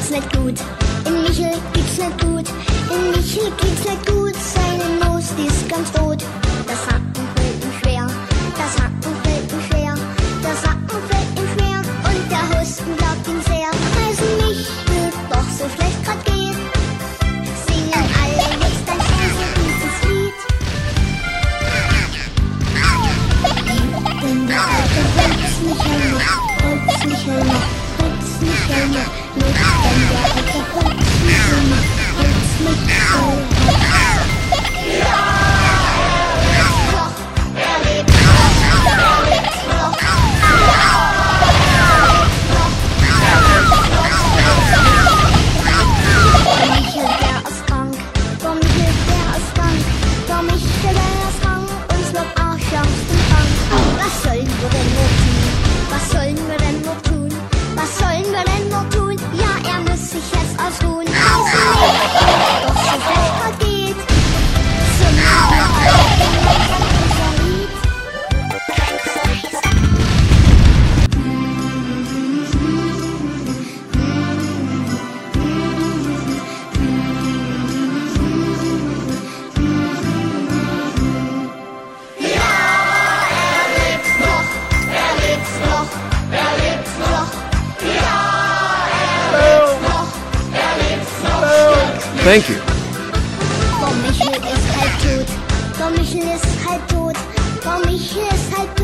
geht's nicht gut. In Michel geht's nicht gut. In Michel geht's nicht gut. Seine Nose, die ist ganz rot. Das Hacken fällt ihm schwer. Das Hacken fällt ihm schwer. Das Hacken fällt ihm schwer. Und der Husten glaubt ihm sehr. Weil es Michel doch so schlecht grad geht, singen alle jetzt ein Stündchen dieses Lied. Denn der alte Holzmichel noch, Holzmichel noch, Holzmichel noch, nicht denn der alte Holzmichel noch, Holzmichel noch. Thank you. Frau Michel ist halt tot. Frau Michel ist halt tot. Frau Michel ist halt tot.